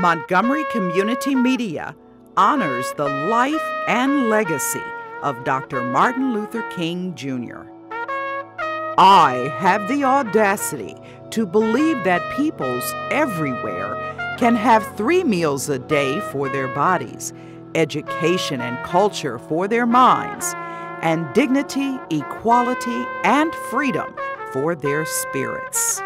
Montgomery Community Media honors the life and legacy of Dr. Martin Luther King, Jr. I have the audacity to believe that peoples everywhere can have 3 meals a day for their bodies, education and culture for their minds, and dignity, equality, and freedom for their spirits.